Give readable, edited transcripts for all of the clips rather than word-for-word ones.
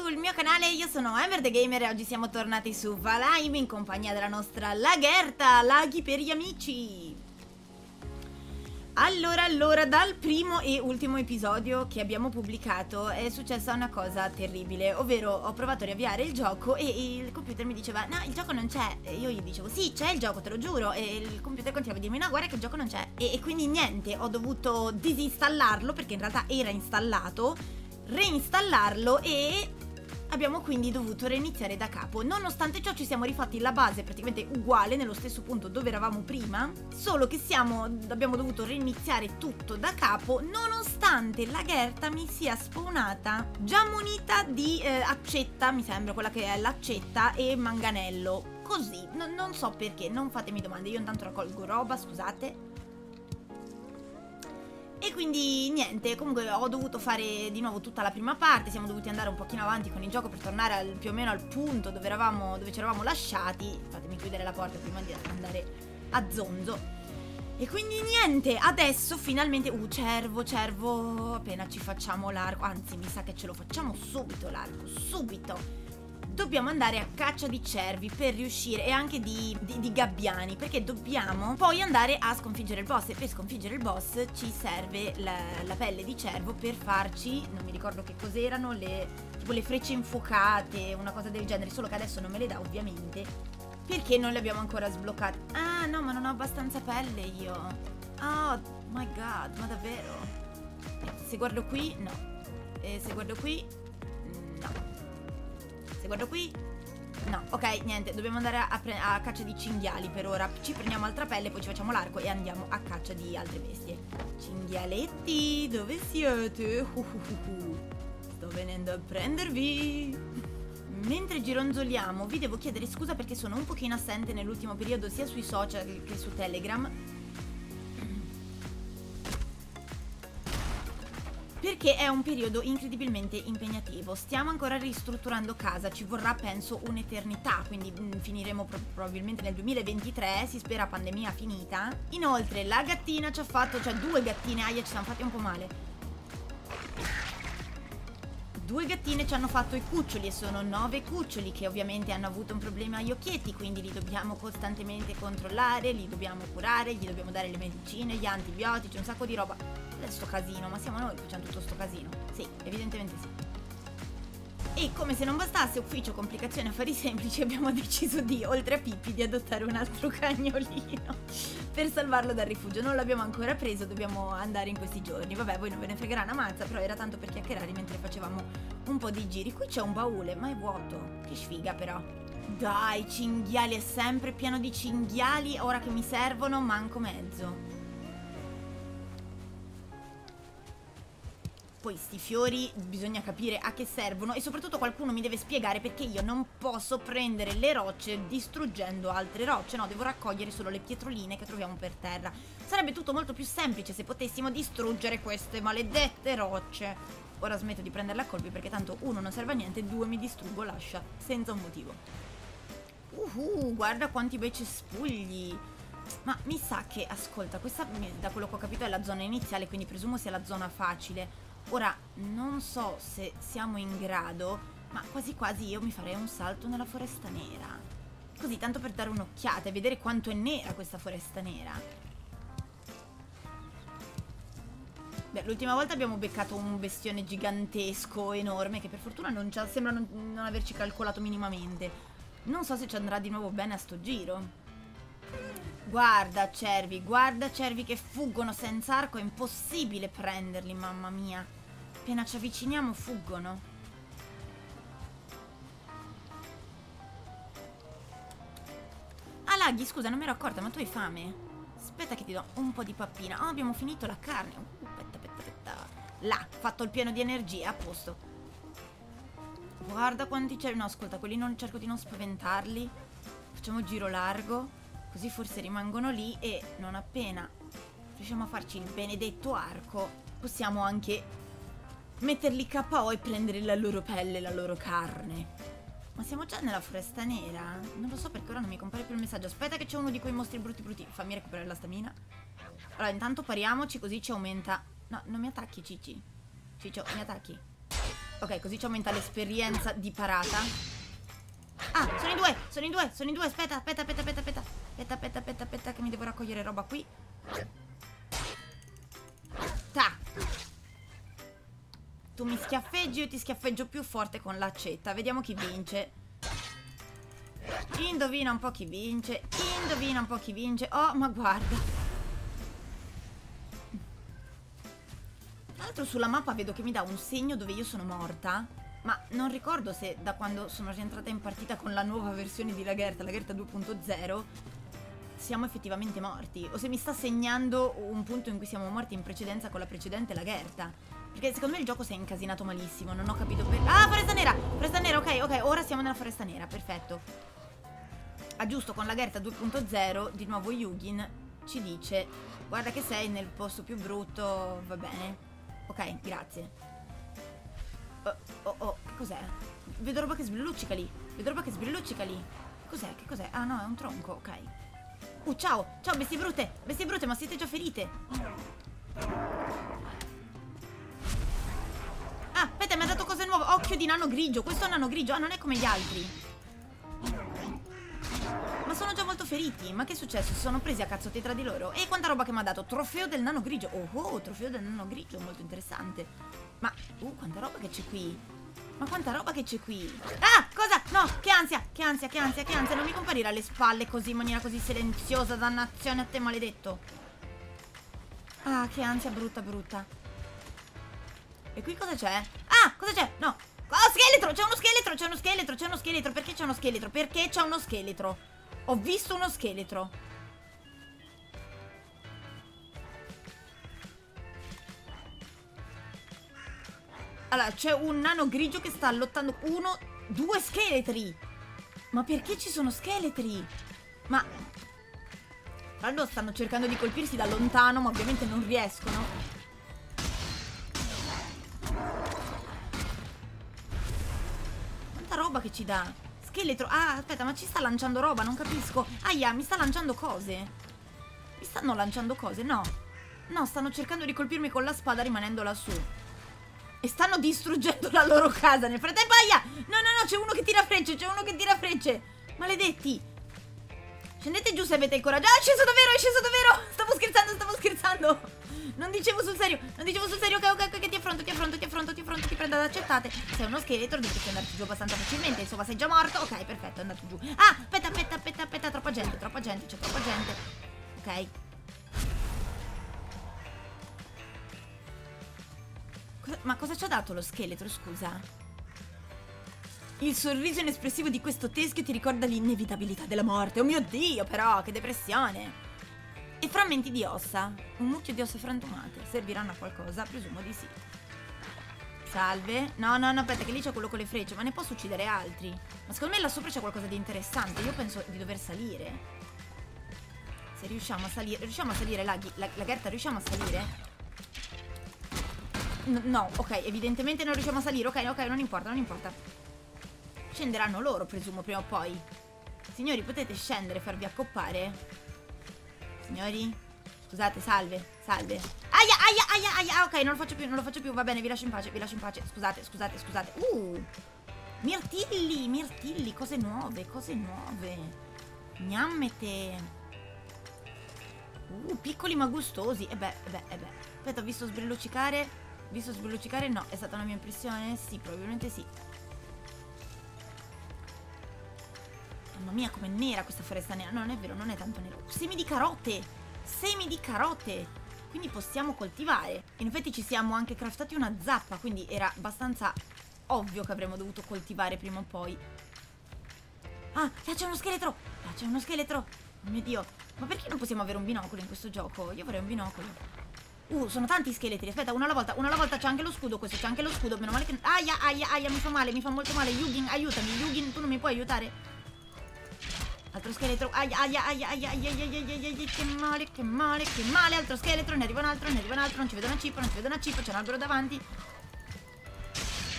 sul mio canale, io sono Ember the Gamer e oggi siamo tornati su Valheim in compagnia della nostra lagherta, laghi per gli amici. Allora, dal primo e ultimo episodio che abbiamo pubblicato è successa una cosa terribile, ovvero ho provato a riavviare il gioco e il computer mi diceva no, il gioco non c'è, e io gli dicevo sì, c'è il gioco, te lo giuro, e il computer continuava a dirmi no, guarda che il gioco non c'è, e quindi niente, ho dovuto disinstallarlo perché in realtà era installato, reinstallarlo e abbiamo quindi dovuto reiniziare da capo. Nonostante ciò ci siamo rifatti la base praticamente uguale, nello stesso punto dove eravamo prima, solo che abbiamo dovuto reiniziare tutto da capo, nonostante la Gherta mi sia spawnata già munita di accetta, mi sembra, quella che è l'accetta e manganello. Così, non so perché, non fatemi domande, io intanto raccolgo roba, scusate. E quindi niente, comunque ho dovuto fare di nuovo tutta la prima parte, siamo dovuti andare un pochino avanti con il gioco per tornare più o meno al punto dove ci eravamo lasciati. Fatemi chiudere la porta prima di andare a zonzo. E quindi niente, adesso finalmente, cervo, appena ci facciamo l'arco, anzi mi sa che ce lo facciamo subito l'arco, subito. Dobbiamo andare a caccia di cervi per riuscire, e anche di gabbiani, perché dobbiamo poi andare a sconfiggere il boss, e per sconfiggere il boss ci serve la pelle di cervo per farci, non mi ricordo che cos'erano, tipo le frecce infuocate, una cosa del genere, solo che adesso non me le dà ovviamente perché non le abbiamo ancora sbloccate. Ah no, ma non ho abbastanza pelle io. Oh my god, ma davvero? Se guardo qui, no. E se guardo qui, no. Se guardo qui, no, ok, niente, dobbiamo andare a caccia di cinghiali per ora. Ci prendiamo altra pelle, poi ci facciamo l'arco e andiamo a caccia di altre bestie. Cinghialetti, dove siete? Sto venendo a prendervi. Mentre gironzoliamo vi devo chiedere scusa perché sono un pochino assente nell'ultimo periodo sia sui social che su Telegram, perché è un periodo incredibilmente impegnativo. Stiamo ancora ristrutturando casa, ci vorrà penso un'eternità, quindi finiremo probabilmente nel 2023, si spera pandemia finita. Inoltre la gattina ci ha fatto, cioè due gattine, ci siamo fatti un po' male. Due gattine ci hanno fatto i cuccioli e sono 9 cuccioli che ovviamente hanno avuto un problema agli occhietti, quindi li dobbiamo costantemente controllare, li dobbiamo curare, gli dobbiamo dare le medicine, gli antibiotici, un sacco di roba. Sto casino, ma siamo noi che facciamo tutto sto casino? Sì, evidentemente sì. E come se non bastasse, ufficio complicazioni affari semplici, abbiamo deciso di, oltre a Pippi, di adottare un altro cagnolino per salvarlo dal rifugio. Non l'abbiamo ancora preso, dobbiamo andare in questi giorni. Vabbè, voi non ve ne fregherà una mazza, però era tanto per chiacchierare mentre facevamo un po' di giri. Qui c'è un baule, ma è vuoto. Che sfiga però. Dai, cinghiali, è sempre pieno di cinghiali. Ora che mi servono, manco mezzo. Poi sti fiori bisogna capire a che servono e soprattutto qualcuno mi deve spiegare perché io non posso prendere le rocce distruggendo altre rocce. No, devo raccogliere solo le pietroline che troviamo per terra. Sarebbe tutto molto più semplice se potessimo distruggere queste maledette rocce. Ora smetto di prenderle a colpi perché tanto uno non serve a niente, due mi distruggo l'ascia senza un motivo. Guarda quanti bei cespugli. Ma mi sa che, ascolta, questa da quello che ho capito è la zona iniziale, quindi presumo sia la zona facile. Ora, non so se siamo in grado, ma quasi quasi io mi farei un salto nella foresta nera. Così, tanto per dare un'occhiata e vedere quanto è nera questa foresta nera. Beh, l'ultima volta abbiamo beccato un bestione gigantesco, enorme, che per fortuna sembra non averci calcolato minimamente. Non so se ci andrà di nuovo bene a sto giro. Guarda cervi che fuggono senza arco, è impossibile prenderli, mamma mia. Appena ci avviciniamo fuggono. Ah, Laghi, scusa, non mi ero accorta, ma tu hai fame? Aspetta che ti do un po' di pappina. Oh, abbiamo finito la carne. Aspetta. Là, fatto il pieno di energia, a posto. Guarda quanti c'è. No, ascolta, quelli cerco di non spaventarli. Facciamo giro largo. Così forse rimangono lì e non appena riusciamo a farci il benedetto arco possiamo anche metterli KO e prendere la loro pelle, la loro carne. Ma siamo già nella foresta nera? Non lo so perché ora non mi compare più il messaggio. Aspetta che c'è uno di quei mostri brutti. Fammi recuperare la stamina. Allora intanto pariamoci così ci aumenta. No, non mi attacchi Ciccio, mi attacchi. Ok, così ci aumenta l'esperienza di parata. Ah, sono in due. Aspetta, che mi devo raccogliere roba qui. Ta. Tu mi schiaffeggi, io ti schiaffeggio più forte con l'accetta. Vediamo chi vince. Indovina un po' chi vince. Oh, ma guarda. Tra l'altro sulla mappa vedo che mi dà un segno dove io sono morta. Ma non ricordo se da quando sono rientrata in partita con la nuova versione di Lagertha 2.0, siamo effettivamente morti. O se mi sta segnando un punto in cui siamo morti in precedenza con la precedente Lagertha. Perché secondo me il gioco si è incasinato malissimo. Non ho capito per... Ah, foresta nera! Foresta nera, ok. Ora siamo nella foresta nera, perfetto. Ah, giusto, con Lagertha 2.0 di nuovo Yugin ci dice: guarda che sei nel posto più brutto, va bene. Ok, grazie. Oh, che cos'è? Vedo roba che sbrilluccica lì. Che cos'è? Ah no, è un tronco, ok. Ciao, bestie brute, ma siete già ferite. Ah, aspetta, mi ha dato cose nuove. Occhio di nano grigio, questo è un nano grigio. Ah, non è come gli altri. Ma sono già molto feriti. Ma che è successo? Si sono presi a cazzotti tra di loro. E quanta roba che mi ha dato. Trofeo del nano grigio. Oh, trofeo del nano grigio, molto interessante. Ma, quanta roba che c'è qui. Ah, cosa? No, che ansia. Non mi comparire alle spalle così, in maniera così silenziosa. Dannazione a te, maledetto. Ah, che ansia brutta. E qui cosa c'è? Ah, cosa c'è? No. Oh, scheletro, c'è uno scheletro. Perché c'è uno scheletro? Ho visto uno scheletro. Allora, c'è un nano grigio che sta lottando. 2 scheletri. Ma perché ci sono scheletri? Ma... allora stanno cercando di colpirsi da lontano, ma ovviamente non riescono. Quanta roba che ci dà. Scheletro. Ah, aspetta, ma ci sta lanciando roba, non capisco. Aia, mi sta lanciando cose. Mi stanno lanciando cose, no. No, stanno cercando di colpirmi con la spada rimanendo lassù. E stanno distruggendo la loro casa. Nel frattempo, aia! No, c'è uno che tira frecce. Maledetti. Scendete giù se avete il coraggio. Ah, è sceso davvero. Stavo scherzando. Non dicevo sul serio. Ok, ti affronto. Ti prendo ad accettate. Sei uno scheletro, dovresti andarci giù abbastanza facilmente. Insomma, sei già morto. Ok, perfetto, è andato giù. Ah, aspetta. Troppa gente. C'è troppa gente. Ok. Ma cosa ci ha dato lo scheletro, scusa? Il sorriso inespressivo di questo teschio ti ricorda l'inevitabilità della morte. Oh mio Dio, però, che depressione. E frammenti di ossa. Un mucchio di ossa frantumate. Serviranno a qualcosa? Presumo di sì. Salve. No, aspetta, che lì c'è quello con le frecce. Ma ne posso uccidere altri? Ma secondo me là sopra c'è qualcosa di interessante. Io penso di dover salire. Se riusciamo a salire, Lagertha, riusciamo a salire? No, ok, evidentemente non riusciamo a salire. Ok, non importa. Scenderanno loro, presumo, prima o poi. Signori, potete scendere e farvi accoppare? Signori? Scusate, salve. Aia. Ok, non lo faccio più. Va bene, vi lascio in pace. Scusate. Mirtilli, cose nuove. Gnammete. Piccoli ma gustosi. E beh. Aspetta, ho visto sbrilluccicare. No, è stata una mia impressione? Sì, probabilmente sì. Mamma mia, com'è nera questa foresta nera. No, non è vero, non è tanto nera. Semi di carote. Quindi possiamo coltivare. In effetti ci siamo anche craftati una zappa, quindi era abbastanza ovvio che avremmo dovuto coltivare prima o poi. Ah, là c'è uno scheletro. Oh mio Dio. Ma perché non possiamo avere un binocolo in questo gioco? Io vorrei un binocolo. Sono tanti scheletri. Aspetta, una alla volta. C'è anche lo scudo. Meno male che... Aia, mi fa molto male. Yugin, aiutami. Yugin, tu non mi puoi aiutare? Altro scheletro. Aia. Che male. Altro scheletro. Ne arriva un altro. Non ci vedo una cippa. C'è un albero davanti.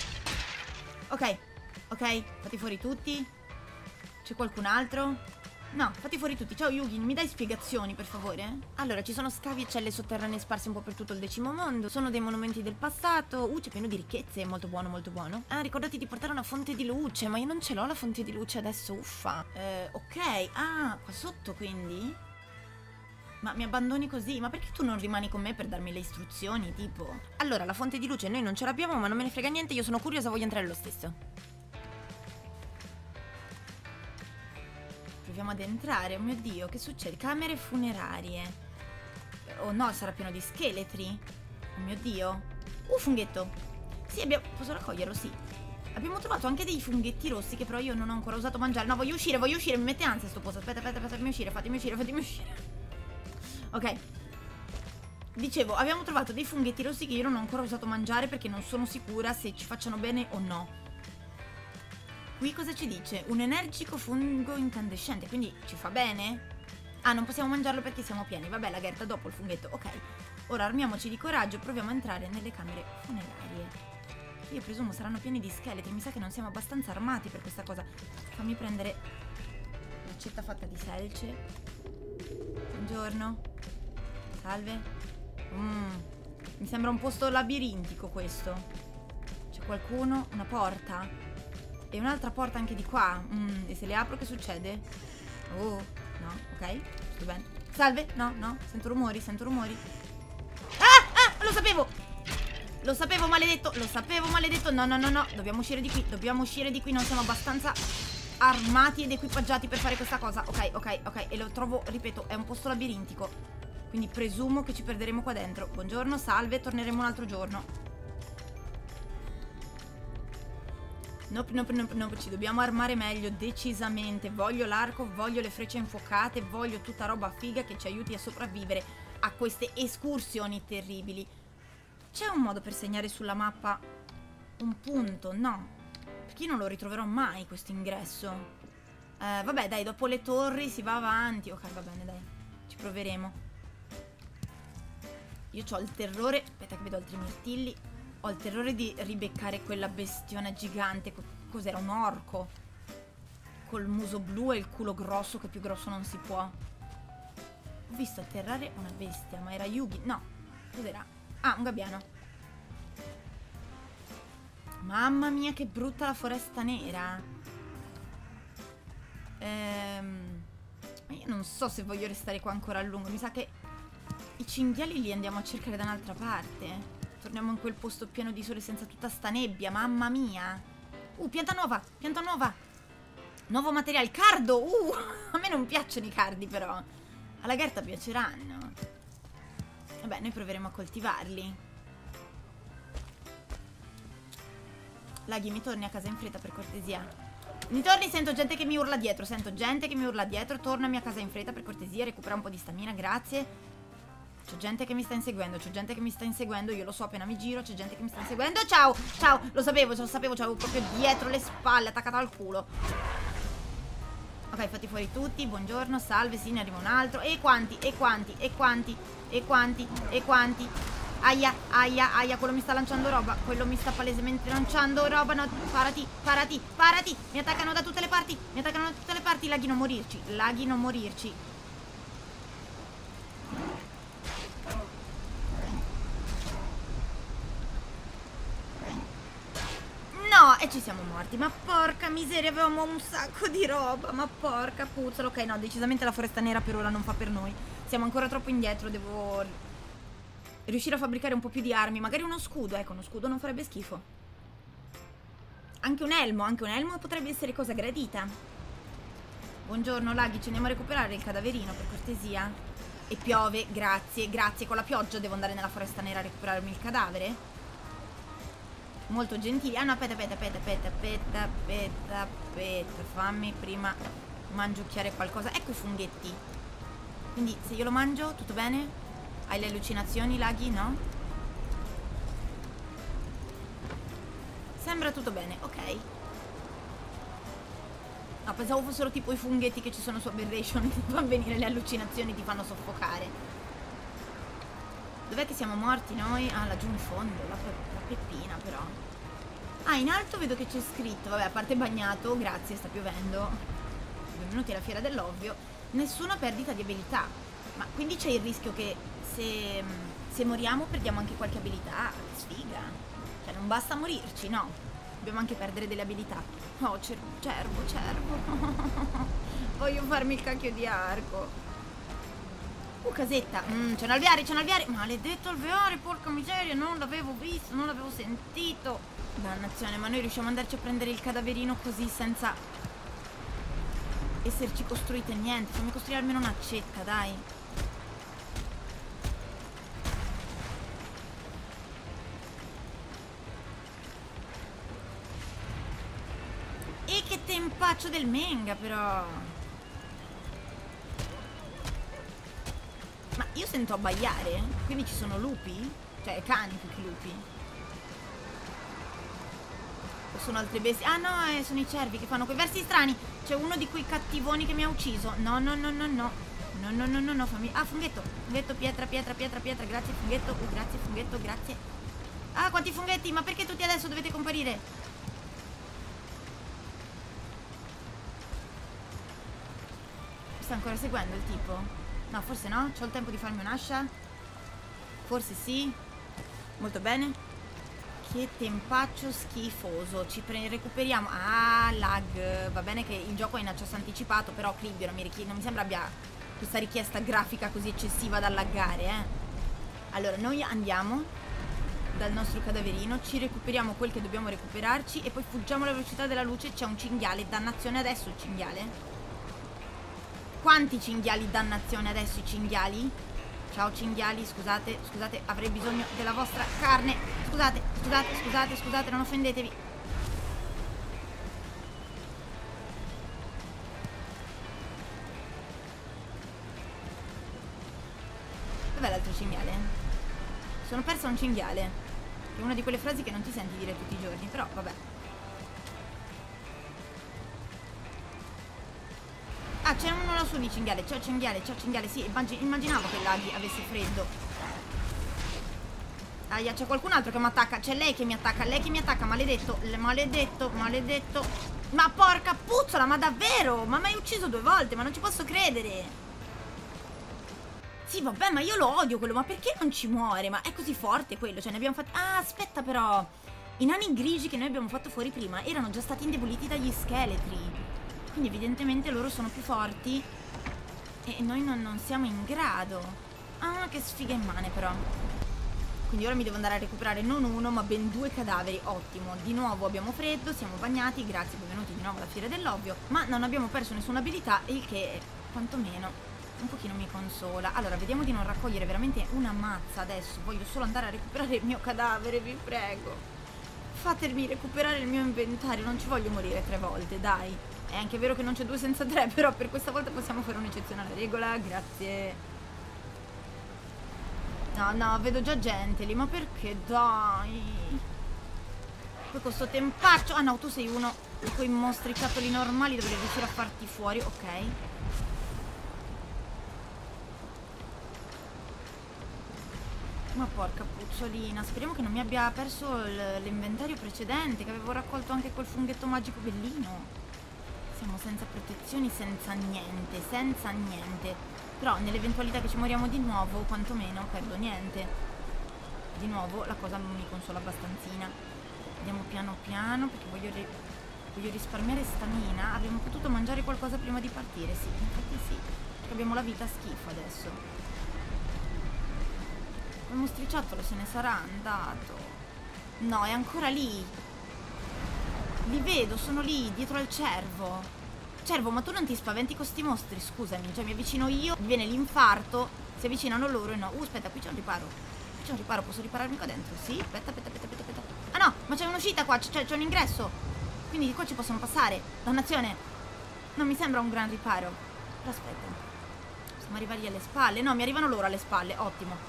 Ok. Fatti fuori tutti. C'è qualcun altro? No, fatti fuori tutti. Ciao Yugi, mi dai spiegazioni per favore? Allora, ci sono scavi e celle sotterranee sparse un po' per tutto il decimo mondo. Sono dei monumenti del passato. C'è pieno di ricchezze, molto buono, molto buono. Ah, ricordati di portare una fonte di luce. Ma io non ce l'ho la fonte di luce adesso, uffa. Ok. Ah, qua sotto quindi? Ma mi abbandoni così? Ma perché tu non rimani con me per darmi le istruzioni, tipo? Allora, la fonte di luce noi non ce l'abbiamo, ma non me ne frega niente, io sono curiosa, voglio entrare lo stesso. Proviamo ad entrare, oh mio Dio, che succede? Camere funerarie. Oh no, sarà pieno di scheletri. Oh mio Dio. Funghetto. Sì, abbiamo... Posso raccoglierlo? Sì. Abbiamo trovato anche dei funghetti rossi che però io non ho ancora usato mangiare. No, voglio uscire, mi mette ansia sto posto. Aspetta, fatemi uscire. Ok. Dicevo, abbiamo trovato dei funghetti rossi che io non ho ancora usato mangiare perché non sono sicura se ci facciano bene o no. Qui cosa ci dice? Un energico fungo incandescente, quindi ci fa bene? Ah, non possiamo mangiarlo perché siamo pieni. Vabbè, la Gerta dopo il funghetto. Ok. Ora armiamoci di coraggio e proviamo a entrare nelle camere funerarie. Io presumo saranno pieni di scheletri. Mi sa che non siamo abbastanza armati per questa cosa. Fammi prendere l'accetta fatta di selce. Buongiorno. Salve. Mi sembra un posto labirintico questo. C'è qualcuno? Una porta? E un'altra porta anche di qua. E se le apro che succede? Oh, no, ok, sto bene. Salve, no, sento rumori. Ah, lo sapevo! Lo sapevo, maledetto. No. Dobbiamo uscire di qui, non siamo abbastanza armati ed equipaggiati per fare questa cosa. Ok. E lo trovo, ripeto, è un posto labirintico. Quindi presumo che ci perderemo qua dentro. Buongiorno, salve, torneremo un altro giorno. Nope, ci dobbiamo armare meglio, decisamente. Voglio l'arco, voglio le frecce infuocate, voglio tutta roba figa che ci aiuti a sopravvivere a queste escursioni terribili. C'è un modo per segnare sulla mappa un punto? No, perché io non lo ritroverò mai questo ingresso. Vabbè, dai, dopo le torri si va avanti. Ok, va bene, dai, ci proveremo. Io ho il terrore, aspetta che vedo altri mirtilli. Ho il terrore di ribeccare quella bestiona gigante. Cos'era? Un orco col muso blu e il culo grosso, che più grosso non si può. Ho visto atterrare una bestia, ma era Yugi. No, cos'era? Ah, un gabbiano. Mamma mia, che brutta la foresta nera. Ma io non so se voglio restare qua ancora a lungo. Mi sa che i cinghiali li andiamo a cercare da un'altra parte. Torniamo in quel posto pieno di sole senza tutta sta nebbia, mamma mia. Pianta nuova. Nuovo materiale, cardo. A me non piacciono i cardi però. Alla Gerta piaceranno. Vabbè, noi proveremo a coltivarli. Laghi, mi torni a casa in fretta per cortesia. Mi torni, sento gente che mi urla dietro. Tornami a casa in fretta per cortesia. Recupera un po' di stamina, grazie. C'è gente che mi sta inseguendo, io lo so appena mi giro, c'è gente che mi sta inseguendo. Ciao, lo sapevo, c'avevo proprio dietro le spalle, attaccata al culo. Ok, fatti fuori tutti, buongiorno, salve, sì, ne arriva un altro. E quanti? Aia, quello mi sta lanciando roba, quello mi sta palesemente lanciando roba, no, parati. Mi attaccano da tutte le parti, laghi non morirci. No, e ci siamo morti. Ma porca miseria, avevamo un sacco di roba. Ma porca puzzola. Ok, no, decisamente la foresta nera per ora non fa per noi. Siamo ancora troppo indietro. Devo riuscire a fabbricare un po' più di armi. Magari uno scudo. Ecco, uno scudo non farebbe schifo. Anche un elmo potrebbe essere cosa gradita. Buongiorno, Laghi, ci andiamo a recuperare il cadaverino, per cortesia. E piove, grazie. Con la pioggia devo andare nella foresta nera a recuperarmi il cadavere. Molto gentili. Ah no, aspetta. Fammi prima mangiucchiare qualcosa. Ecco i funghetti. Quindi se io lo mangio, tutto bene? Hai le allucinazioni, Laghi, no? Sembra tutto bene, ok. No, pensavo fossero tipo i funghetti che ci sono su Aberration. Ti fanno venire le allucinazioni, ti fanno soffocare. Dov'è che siamo morti noi? Ah, laggiù in fondo, la peppina però. Ah, in alto vedo che c'è scritto. Vabbè, a parte bagnato, grazie, sta piovendo. benvenuti alla fiera dell'ovvio, nessuna perdita di abilità. Ma quindi c'è il rischio che se moriamo perdiamo anche qualche abilità? Che sfiga! Cioè non basta morirci, no, dobbiamo anche perdere delle abilità. Oh, cervo. Voglio farmi il cacchio di arco. Casetta. C'è un alveare, Maledetto alveare, porca miseria, non l'avevo visto, non l'avevo sentito. Dannazione, ma noi riusciamo ad andarci a prendere il cadaverino così senza esserci costruite niente. Fammi costruire almeno una accetta, dai. E che tempaccio del Menga, però. Ma io sento abbaiare? Quindi ci sono lupi? Cioè cani più che lupi? O sono altre bestie? Ah no, sono i cervi che fanno quei versi strani. C'è uno di quei cattivoni che mi ha ucciso. No, fammi... Ah, funghetto, pietra, grazie funghetto. Grazie funghetto, grazie. Ah, quanti funghetti, ma perché tutti adesso dovete comparire? Mi sta ancora seguendo il tipo? No, forse no, c'ho il tempo di farmi un'ascia. Forse sì. Molto bene. Che tempaccio schifoso. Ci recuperiamo. Ah, lag. Va bene che il gioco è in accesso anticipato, però Cribbio non mi sembra abbia questa richiesta grafica così eccessiva da laggare, Allora, noi andiamo dal nostro cadaverino, ci recuperiamo quel che dobbiamo recuperarci e poi fuggiamo alla velocità della luce. C'è un cinghiale. Dannazione adesso il cinghiale. Quanti cinghiali, dannazione adesso i cinghiali? Ciao cinghiali, scusate, avrei bisogno della vostra carne. Scusate, non offendetevi. Dov'è l'altro cinghiale? Sono persa un cinghiale. Che è una di quelle frasi che non ti senti dire tutti i giorni, però vabbè. Ah, c'è uno lassù di cinghiale. Ciao cinghiale, sì, immaginavo che Laghi avesse freddo. Aia, c'è qualcun altro che mi attacca. C'è lei che mi attacca, maledetto. Ma porca puzzola, ma davvero? Ma mi hai ucciso 2 volte, ma non ci posso credere. Sì, vabbè, ma io lo odio quello, ma perché non ci muore? Ma è così forte quello, cioè ne abbiamo fatti... Ah, aspetta però. I nani grigi che noi abbiamo fatto fuori prima erano già stati indeboliti dagli scheletri. Quindi evidentemente loro sono più forti e noi non siamo in grado. Ah, che sfiga immane però. Quindi ora mi devo andare a recuperare non uno ma ben 2 cadaveri. Ottimo. Di nuovo abbiamo freddo, siamo bagnati. Grazie, benvenuti di nuovo alla fiera dell'ovvio. Ma non abbiamo perso nessuna abilità, il che quantomeno un pochino mi consola. Allora, vediamo di non raccogliere veramente una mazza adesso. Voglio solo andare a recuperare il mio cadavere, vi prego. Fatemi recuperare il mio inventario. Non ci voglio morire 3 volte, dai. È anche vero che non c'è 2 senza 3, però per questa volta possiamo fare un'eccezione alla regola, grazie. No, vedo già gente lì, ma perché dai? Poi con sto tempaccio... Ah no, tu sei uno di quei mostriciattoli normali, dovrei riuscire a farti fuori, ok. Ma porca puzzolina, speriamo che non mi abbia perso l'inventario precedente, che avevo raccolto anche quel funghetto magico bellino. Siamo senza protezioni, senza niente. Però nell'eventualità che ci moriamo di nuovo, quantomeno perdo niente. Di nuovo la cosa non mi consola abbastanzina. Andiamo piano piano perché voglio risparmiare stamina. Avremmo potuto mangiare qualcosa prima di partire, sì, infatti sì. Perché abbiamo la vita schifo adesso. Il mostriciattolo se ne sarà andato. No, è ancora lì. Li vedo, sono lì, dietro al cervo. Cervo, ma tu non ti spaventi con sti mostri, scusami. Cioè mi avvicino io, mi viene l'infarto, si avvicinano loro e no. Aspetta, qui c'è un riparo. Posso ripararmi qua dentro? Sì, aspetta. Ah no, ma c'è un'uscita qua, c'è un ingresso. Quindi di qua ci possono passare. Dannazione. Non mi sembra un gran riparo. Però aspetta. Possiamo arrivargli alle spalle. No, mi arrivano loro alle spalle, ottimo.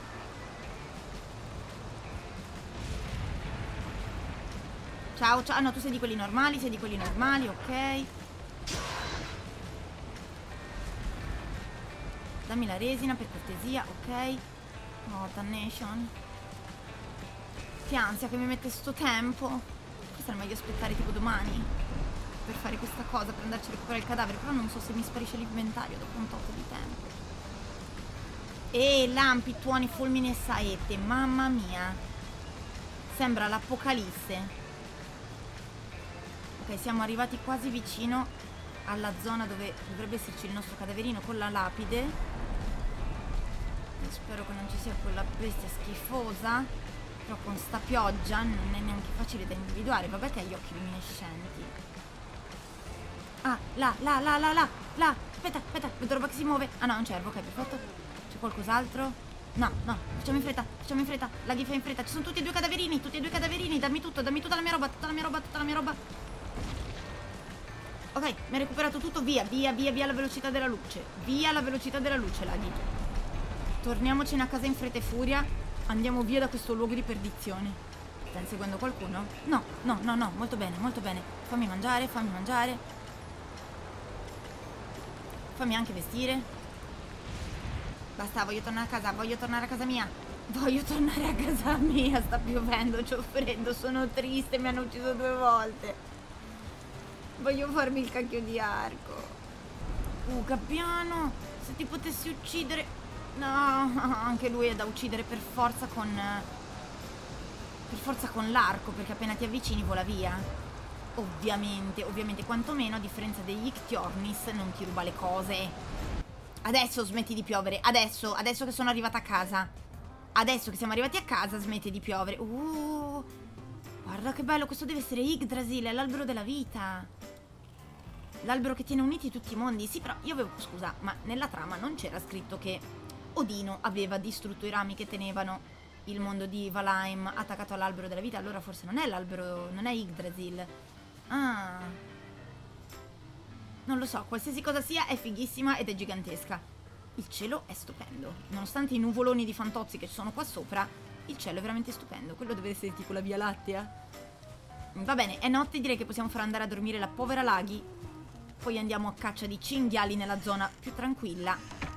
Ciao, ah no, tu sei di quelli normali, ok. Dammi la resina per cortesia, ok. Oh, damnation. Che ansia che mi mette sto tempo. Forse è meglio aspettare tipo domani. per fare questa cosa, per andarci a recuperare il cadavere, però non so se mi sparisce l'inventario dopo un tot di tempo. E lampi, tuoni, fulmini e saette, mamma mia. Sembra l'apocalisse. Ok, siamo arrivati quasi vicino alla zona dove dovrebbe esserci il nostro cadaverino con la lapide. E spero che non ci sia quella bestia schifosa. Però con sta pioggia non è neanche facile da individuare. Vabbè che ha gli occhi luminescenti. Ah, là. Aspetta, vedo roba che si muove. Ah no, è un cervo, ok, perfetto. C'è qualcos'altro? No, facciamo in fretta. Laghi, fai in fretta. Ci sono tutti e due cadaverini. Dammi tutta la mia roba. Ok, mi ha recuperato tutto. Via la velocità della luce. Laghi. Torniamocene a casa in fretta e furia. Andiamo via da questo luogo di perdizione. Stai inseguendo qualcuno? No. Molto bene. Fammi mangiare. Fammi anche vestire. Basta, voglio tornare a casa mia. Sta piovendo, c'ho freddo, sono triste, mi hanno ucciso 2 volte. Voglio farmi il cacchio di arco. Cappiano, se ti potessi uccidere. No, anche lui è da uccidere per forza con l'arco, perché appena ti avvicini vola via. Ovviamente, quantomeno a differenza degli Ictiornis non ti ruba le cose. Adesso smetti di piovere, adesso che sono arrivata a casa. Adesso che siamo arrivati a casa smetti di piovere. Guarda che bello, questo deve essere Yggdrasil, è l'albero della vita. L'albero che tiene uniti tutti i mondi. Sì, però io avevo, scusa, ma nella trama non c'era scritto che Odino aveva distrutto i rami che tenevano il mondo di Valheim attaccato all'albero della vita. Allora forse non è l'albero, non è Yggdrasil. Ah, non lo so, qualsiasi cosa sia è fighissima ed è gigantesca. Il cielo è stupendo, nonostante i nuvoloni di fantozzi che ci sono qua sopra. Il cielo è veramente stupendo. Quello deve essere tipo la Via Lattea. Va bene, è notte, direi che possiamo far andare a dormire la povera Laghi. Poi andiamo a caccia di cinghiali nella zona più tranquilla.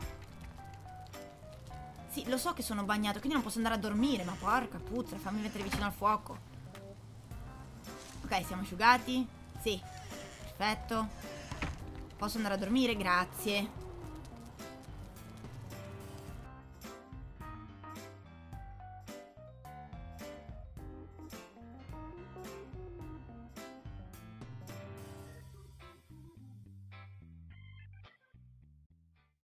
Sì, lo so che sono bagnato, quindi non posso andare a dormire. Ma porca puzza, fammi mettere vicino al fuoco. Ok, siamo asciugati? Sì, perfetto. Posso andare a dormire? Grazie.